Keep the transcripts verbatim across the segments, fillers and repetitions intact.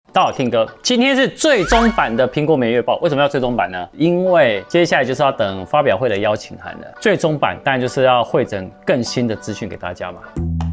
大家好，听哥，今天是最终版的苹果每月报。为什么要最终版呢？因为接下来就是要等发表会的邀请函了。最终版当然就是要汇整更新的资讯给大家嘛。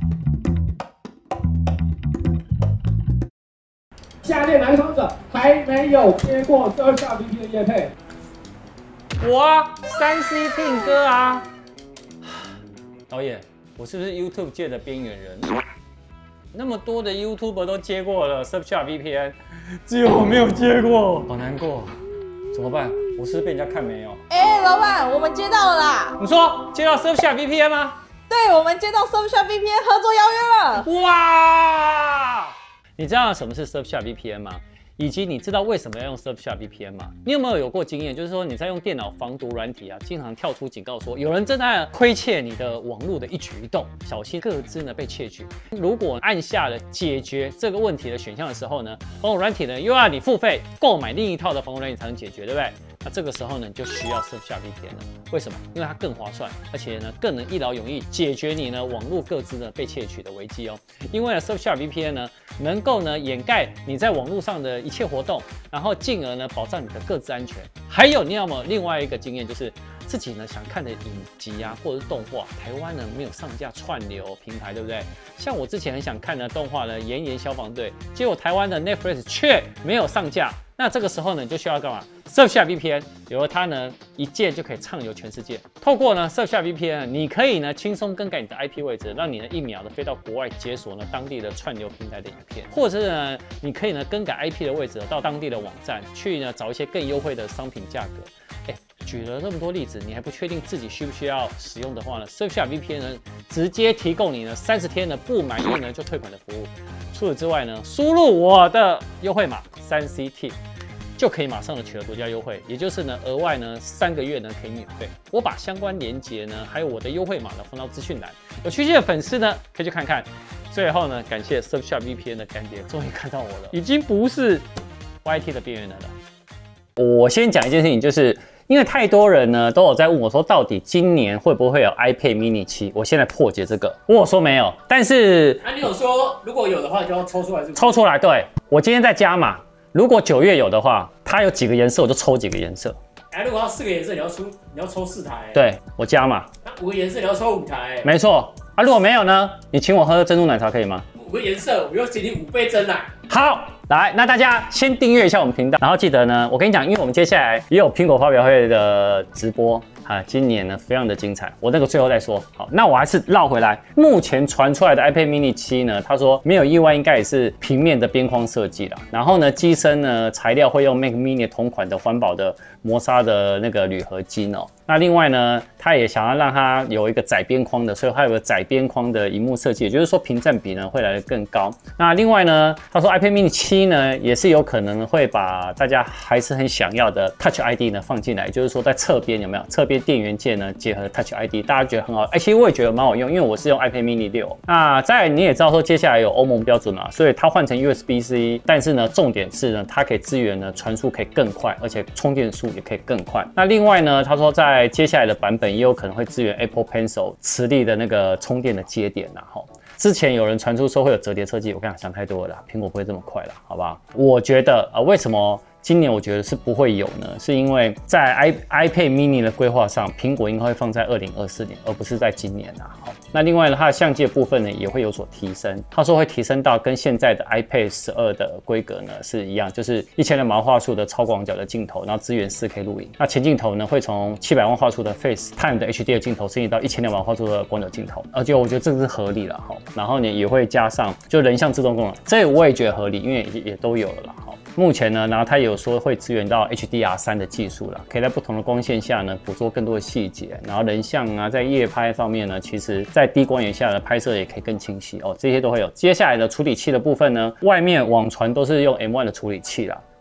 下列哪个创作者还没有接过十二下 V P 的业配？ 我啊，三 C Pin 哥啊。导演，我是不是 YouTube 界的边缘人？那么多的 YouTuber 都接过了 Surfshark V P N， 只有我没有接过，好难过，怎么办？我是不是被人家看没有？ 哎、欸，老板，我们接到了啦！ 你说接到 Surfshark V P N 吗？ 对，我们接到 Surfshark V P N 合作邀约了。 哇！你知道什么是 Surfshark V P N 吗？以及你知道为什么要用 Surfshark V P N 吗？你有没有有过经验，就是说你在用电脑防毒软体啊，经常跳出警告说有人正在窥窃你的网络的一举一动，小心个资呢被窃取。如果按下了解决这个问题的选项的时候呢，防毒软体呢又要你付费购买另一套的防毒软体才能解决，对不对？那这个时候呢，你就需要 Surfshark V P N 了。为什么？因为它更划算，而且呢更能一劳永逸解决你呢网络个资呢被窃取的危机哦。因为呢 Surfshark V P N 呢能够呢掩盖你在网络上的一切活动，然后进而呢保障你的个资安全。还有你要么另外一个经验就是自己呢想看的影集啊或者是动画，台湾呢没有上架串流平台，对不对？像我之前很想看的动画呢《炎炎消防队》，结果台湾的 Netflix 却没有上架。那这个时候呢，你就需要干嘛 ？Surfshark V P N， 有了它呢，一键就可以畅游全世界。透过呢 Surfshark V P N， 你可以呢轻松更改你的 I P 位置，让你呢一秒的飞到国外解锁呢当地的串流平台的影片，或者是呢你可以呢更改 I P 的位置到当地的网站去呢找一些更优惠的商品价格。哎，举了那么多例子，你还不确定自己需不需要使用的话呢 ，Surfshark V P N 呢直接提供你呢三十天呢不满意呢就退款的服务。除此之外呢，输入我的优惠码三 C T。就可以马上的取得独家优惠，也就是呢，额外呢三个月呢可以免费。我把相关链接呢，还有我的优惠码呢放到资讯栏，有兴趣的粉丝呢可以去看看。最后呢，感谢 Surfshark V P N 的干爹，终于看到我了，已经不是 Y T 的边缘人了。我先讲一件事情，就是因为太多人呢都有在问我说，到底今年会不会有 iPad mini 七？我现在破解这个，我说没有，但是啊，你有说如果有的话就要抽出来是不是？ 抽出来，对，我今天在加码。如果九月有的话，它有几个颜色，我就抽几个颜色。 哎，如果要四个颜色，你要出你要抽四台、欸。 对，我加嘛。 那五个颜色你要抽五台、欸。 没错。啊，如果没有呢？你请我喝珍珠奶茶可以吗？ 五个颜色，我又请你五杯珍奶。 好，来，那大家先订阅一下我们频道，然后记得呢，我跟你讲，因为我们接下来也有苹果发表会的直播。啊，今年呢非常的精彩，我那个最后再说。好，那我还是绕回来，目前传出来的 iPad mini 七呢，他说没有意外，应该也是平面的边框设计啦。然后呢，机身呢材料会用 Mac mini 同款的环保的磨砂的那个铝合金哦。那另外呢，他也想要让它有一个窄边框的，所以它有个窄边框的萤幕设计，也就是说屏占比呢会来得更高。那另外呢，他说 iPad mini 七呢也是有可能会把大家还是很想要的 Touch I D 呢放进来，就是说在侧边有没有侧边电源键呢结合 Touch I D， 大家觉得很好。哎、欸，其实我也觉得蛮好用，因为我是用 iPad mini 六。那再来你也知道说接下来有欧盟标准嘛，所以它换成 U S B C， 但是呢重点是呢它可以支援呢传输可以更快，而且充电速也可以更快。那另外呢，他说在在接下来的版本也有可能会支援 Apple Pencil 磁力的那个充电的接点啦。齁，之前有人传出说会有折叠设计，我跟你讲想太多了啦，苹果不会这么快啦，好不好？我觉得呃，为什么今年我觉得是不会有呢？是因为在 i iPad mini 的规划上，苹果应该会放在二零二四年，而不是在今年啊。好，那另外呢，它的相机的部分呢也会有所提升。他说会提升到跟现在的 iPad 十二的规格呢是一样，就是一千两百万画素的超广角的镜头，然后支援 四 K 录影。那前镜头呢会从七百万画素的 FaceTime 的 H D 的镜头升级到一千两百万画素的广角镜头，而且我觉得这个是合理了哈。然后呢也会加上就人像自动功能，这我也觉得合理，因为也都有了啦。目前呢，然后它也有说会支援到 H D R 三 的技术啦，可以在不同的光线下呢捕捉更多的细节，然后人像啊，在夜拍方面呢，其实在低光源下的拍摄也可以更清晰哦，这些都会有。接下来的处理器的部分呢，外面网传都是用 M 一 的处理器啦。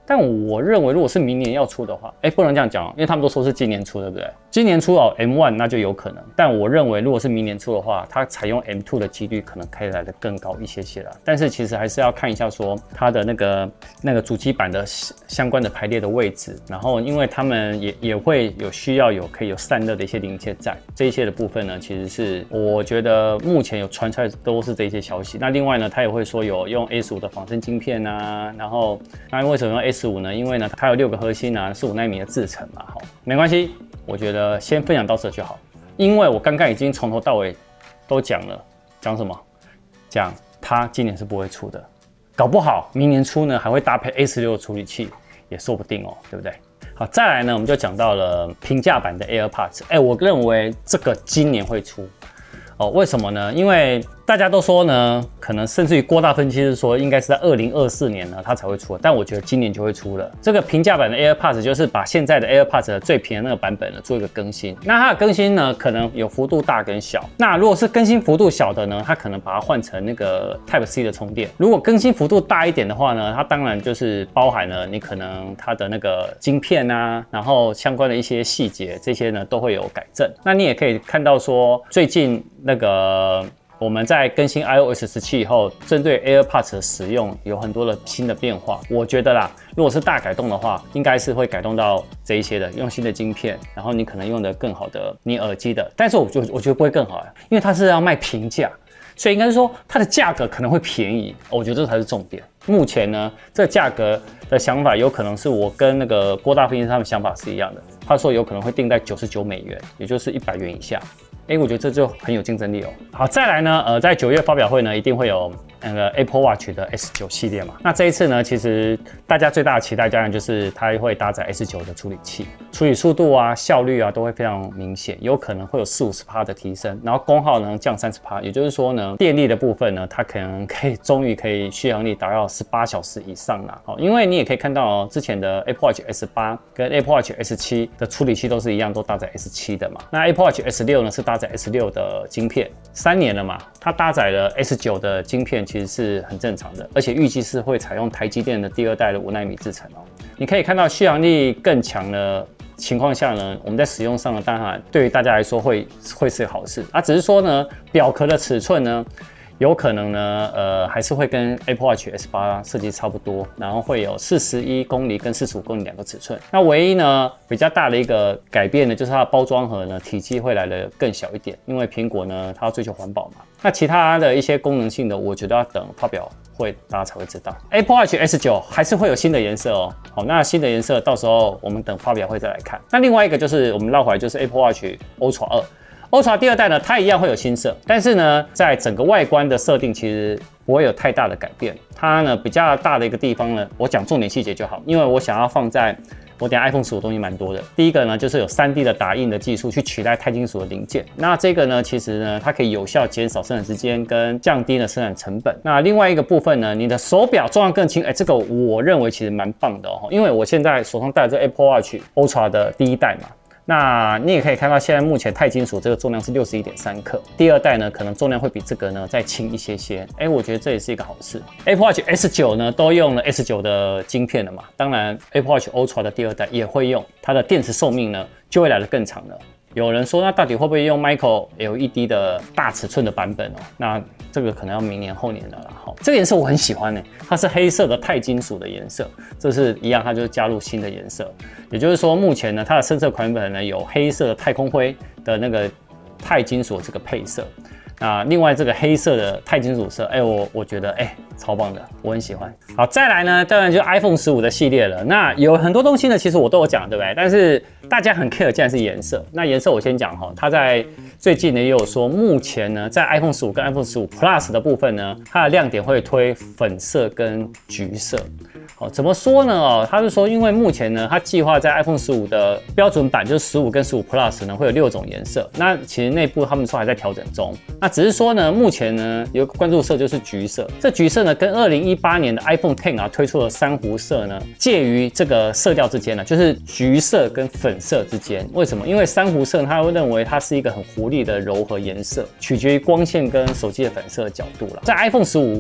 但我认为，如果是明年要出的话，哎，不能这样讲，因为他们都说是今年出，对不对？今年出哦 M 一 那就有可能，但我认为，如果是明年出的话，它采用 M 二 的几率可能可以来得更高一些些啦。但是其实还是要看一下说它的那个那个主机板的相关的排列的位置，然后因为他们也也会有需要有可以有散热的一些零件在这一些的部分呢，其实是我觉得目前有传出来都是这一些消息。那另外呢，它也会说有用 A 十五 的仿生晶片啊，然后那为什么用 A 十五 呢？因为呢它有六个核心啊，十五奈米的制程嘛，好，没关系。我觉得先分享到这就好，因为我刚刚已经从头到尾都讲了，讲什么？讲它今年是不会出的，搞不好明年出呢还会搭配 A 十六 的处理器，也说不定哦，对不对？好，再来呢，我们就讲到了平价版的 AirPods， 哎，我认为这个今年会出哦，为什么呢？因为大家都说呢，可能甚至于郭大分析是说，应该是在二零二四年呢，它才会出，但我觉得今年就会出了。这个平价版的 AirPods 就是把现在的 AirPods 的最便宜的那个版本呢做一个更新。那它的更新呢，可能有幅度大跟小。那如果是更新幅度小的呢，它可能把它换成那个 Type C 的充电。如果更新幅度大一点的话呢，它当然就是包含了你可能它的那个晶片啊，然后相关的一些细节，这些呢都会有改正。那你也可以看到说，最近那个。我们在更新 i O S 十七以后，针对 AirPods 的使用有很多的新的变化。我觉得啦，如果是大改动的话，应该是会改动到这一些的，用新的晶片，然后你可能用的更好的你耳机的。但是我觉得我觉得不会更好，因为它是要卖平价，所以应该是说它的价格可能会便宜。我觉得这才是重点。目前呢，这个价格的想法有可能是我跟那个郭大分析师他们想法是一样的。他说有可能会定在九十九美元，也就是一百元以下。哎，我觉得这就很有竞争力哦。好，再来呢，呃，在九月发表会呢，一定会有那个 Apple Watch 的 S 九 系列嘛。那这一次呢，其实大家最大的期待当然就是它会搭载 S 九 的处理器，处理速度啊、效率啊都会非常明显，有可能会有四五十趴的提升，然后功耗呢降三十趴，也就是说呢，电力的部分呢，它可能可以终于可以续航力达到十八小时以上啦。好，因为你也可以看到哦，之前的 Apple Watch S 八 跟 Apple Watch S 七 的处理器都是一样，都搭载 S 七 的嘛。那 Apple Watch S 六 呢是搭载 S 六 的晶片，三年了嘛，它搭载了 S 九 的晶片，其实是很正常的，而且预计是会采用台积电的第二代的五奈米制程哦。你可以看到续航力更强的情况下呢，我们在使用上呢，当然对于大家来说会会是好事啊，只是说呢，表壳的尺寸呢。有可能呢，呃，还是会跟 Apple Watch S 八 设计差不多，然后会有四十一公里跟四十五公里两个尺寸。那唯一呢比较大的一个改变呢，就是它的包装盒呢体积会来得更小一点，因为苹果呢它要追求环保嘛。那其他的一些功能性的，我觉得要等发表会大家才会知道。Apple Watch S 九 还是会有新的颜色哦。好，那新的颜色到时候我们等发表会再来看。那另外一个就是我们绕回来就是 Apple Watch Ultra 二。Ultra 第二代呢，它一样会有新色，但是呢，在整个外观的设定其实不会有太大的改变。它呢比较大的一个地方呢，我讲重点细节就好，因为我想要放在我等一下 iPhone 十五东西蛮多的。第一个呢，就是有 三 D 的打印的技术去取代钛金属的零件。那这个呢，其实呢，它可以有效减少生产时间跟降低了生产成本。那另外一个部分呢，你的手表重量更轻，哎，这个我认为其实蛮棒的哦，因为我现在手上戴的这 Apple Watch Ultra 的第一代嘛。那你也可以看到，现在目前钛金属这个重量是 六十一点三克，第二代呢可能重量会比这个呢再轻一些些。哎，我觉得这也是一个好事。Apple Watch S 九 呢都用了 S 九 的晶片了嘛，当然 Apple Watch Ultra 的第二代也会用，它的电池寿命呢就会来得更长了。有人说，那到底会不会用 Micro L E D 的大尺寸的版本哦？那这个可能要明年后年的了。好，这个颜色我很喜欢呢，它是黑色的钛金属的颜色，这是一样，它就是加入新的颜色。也就是说，目前呢，它的深色款本呢有黑色的太空灰的那个钛金属这个配色。那另外这个黑色的钛金属色，哎、欸，我我觉得哎、欸、超棒的，我很喜欢。好，再来呢，当然就 iPhone 十五的系列了。那有很多东西呢，其实我都有讲，对不对？但是大家很 care 竟然是颜色。那颜色我先讲哈，它在最近呢也有说，目前呢在 iPhone 十五跟 iPhone 十五 Plus 的部分呢，它的亮点会推粉色跟橘色。哦，怎么说呢？哦，他是说，因为目前呢，它计划在 iPhone 十五的标准版，就是十五跟十五 Plus 呢，会有六种颜色。那其实内部他们说还在调整中。那只是说呢，目前呢有个关注色就是橘色。这橘色呢，跟二零一八年的 iPhone X 啊推出的珊瑚色呢，介于这个色调之间呢，就是橘色跟粉色之间。为什么？因为珊瑚色它会认为它是一个很活力的柔和颜色，取决于光线跟手机的反射角度啦。在 iPhone 十五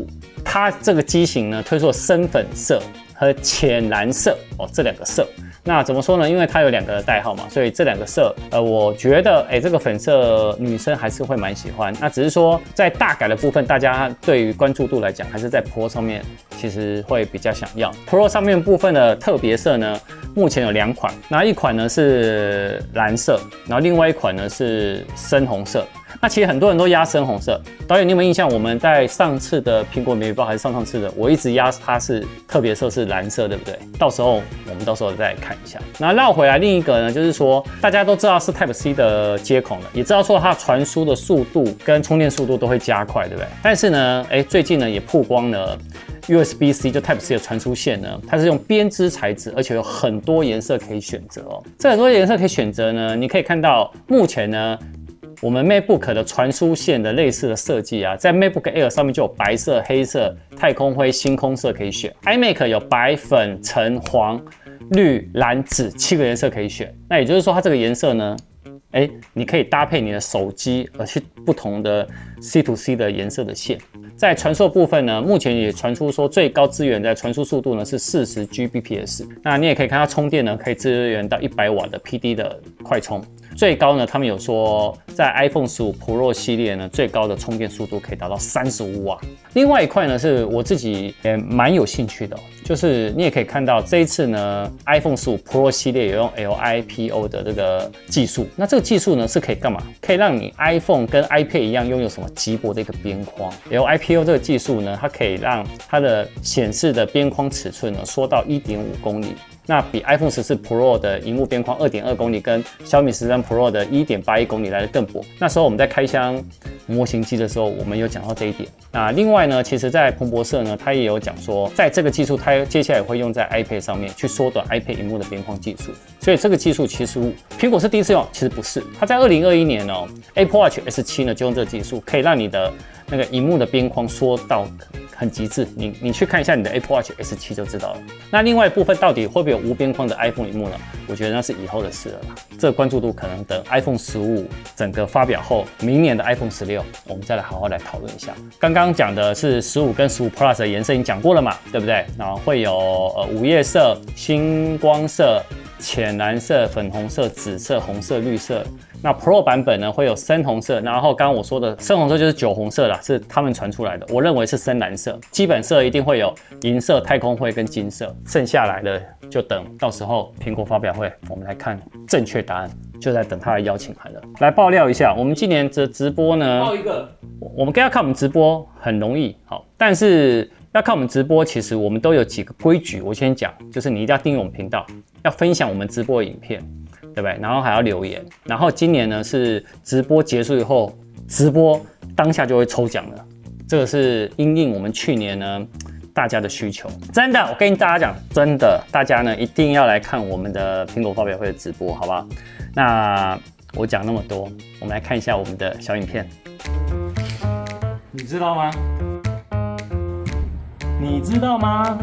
它这个机型呢推出了深粉色和浅蓝色哦这两个色。那怎么说呢？因为它有两个代号嘛，所以这两个色，呃，我觉得，哎，这个粉色女生还是会蛮喜欢。那只是说在大改的部分，大家对于关注度来讲，还是在 Pro 上面其实会比较想要。Pro 上面部分的特别色呢，目前有两款，那一款呢是蓝色，然后另外一款呢是深红色。那其实很多人都压深红色，导演你有没有印象？我们在上次的苹果美语报还是上上次的，我一直压它是特别色是蓝色，对不对？到时候我们到时候再看一下。那绕回来另一个呢，就是说大家都知道是 Type C 的接口了，也知道说它传输的速度跟充电速度都会加快，对不对？但是呢，哎，最近呢也曝光了 U S B C 就 Type C 的传输线呢，它是用编织材质，而且有很多颜色可以选择哦。这很多颜色可以选择呢，你可以看到目前呢。我们 MacBook 的传输线的类似的设计啊，在 MacBook Air 上面就有白色、黑色、太空灰、星空色可以选。iMac 有白、粉、橙、黄、绿、蓝、紫七个颜色可以选。那也就是说，它这个颜色呢，哎，你可以搭配你的手机而去不同的 C to C 的颜色的线。在传输部分呢，目前也传出说最高支援的传输速度呢是四十 G B P S。那你也可以看到充电呢，可以支援到一百瓦的 P D 的快充。最高呢，他们有说在 iPhone 十五 Pro 系列呢，最高的充电速度可以达到三十五瓦。另外一块呢，是我自己也蛮有兴趣的、哦，就是你也可以看到这一次呢 ，iPhone 十五 Pro 系列有用 L I P O 的这个技术。那这个技术呢是可以干嘛？可以让你 iPhone 跟 iPad 一样拥有什么极薄的一个边框。L I P O 这个技术呢，它可以让它的显示的边框尺寸呢缩到 一点五公里。那比 iPhone 十四 Pro 的萤幕边框 二点二公里跟小米十三 Pro 的 一点八一公里来的更薄。那时候我们在开箱模型机的时候，我们有讲到这一点。那另外呢，其实在彭博社呢，他也有讲说，在这个技术，它接下来会用在 iPad 上面去缩短 iPad 萤幕的边框技术。所以这个技术其实苹果是第一次用，其实不是。它在二零二一年哦 ，Apple Watch S 七呢就用这个技术，可以让你的那个萤幕的边框缩到很极致。你你去看一下你的 Apple Watch S 七就知道了。那另外一部分到底会不会有无边框的 iPhone 萤幕呢？我觉得那是以后的事了啦。这个关注度可能等 iPhone 十五整个发表后，明年的 iPhone 十六，我们再来好好来讨论一下。刚刚讲的是十五跟十五 Plus 的颜色已经讲过了嘛，对不对？然后会有呃午夜色、星光色、浅蓝色、粉红色、紫色、红色、绿色。那 Pro 版本呢会有深红色，然后刚刚我说的深红色就是酒红色啦，是他们传出来的。我认为是深蓝色，基本色一定会有银色、太空灰跟金色，剩下来的就等到时候苹果发表会，我们来看正确答案，就在等他的邀请函了。来爆料一下，我们今年的直播呢， 爆一个， 我们要看我们直播很容易，好，但是要看我们直播，其实我们都有几个规矩，我先讲，就是你一定要订阅我们频道，要分享我们直播的影片。对不对？然后还要留言，然后今年呢是直播结束以后，直播当下就会抽奖了。这个是因应我们去年呢大家的需求，真的，我跟大家讲，真的，大家呢一定要来看我们的苹果发表会的直播，好不好？那我讲那么多，我们来看一下我们的小影片。你知道吗？你知道吗？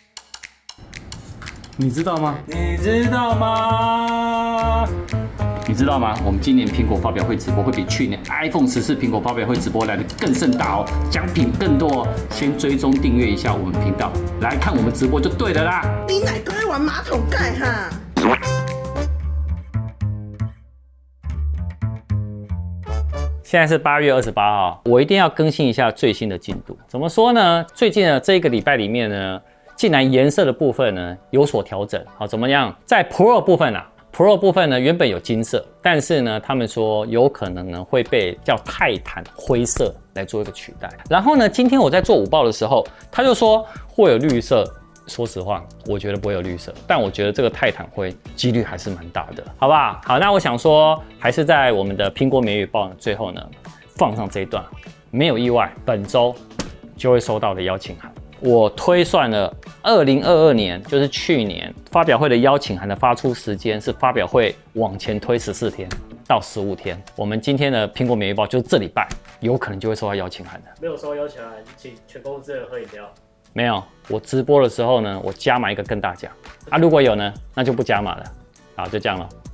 你知道吗？你知道吗？你知道吗？我们今年苹果发表会直播会比去年 iPhone 十四苹果发表会直播来的更盛大哦，奖品更多哦。先追踪订阅一下我们频道，来看我们直播就对了啦。 你哪个爱玩马桶盖哈？ 现在是八月二十八号，我一定要更新一下最新的进度。怎么说呢？最近呢这一个礼拜里面呢，竟然颜色的部分呢有所调整，好，怎么样？在 Pro 部分啊 ，Pro 部分呢原本有金色，但是呢他们说有可能呢会被叫泰坦灰色来做一个取代。然后呢，今天我在做午报的时候，他就说会有绿色。说实话，我觉得不会有绿色，但我觉得这个泰坦灰几率还是蛮大的，好不好？好，那我想说，还是在我们的苹果美语报最后呢放上这一段，没有意外，本周就会收到的邀请函。我推算了二零二二年，就是去年发表会的邀请函的发出时间是发表会往前推十四天到十五天。我们今天的苹果美语报就是这礼拜有可能就会收到邀请函的。 没有收到邀请函，请全公司的人喝饮料。 没有，我直播的时候呢，我加码一个更大奖啊。如果有呢，那就不加码了。好，就这样了。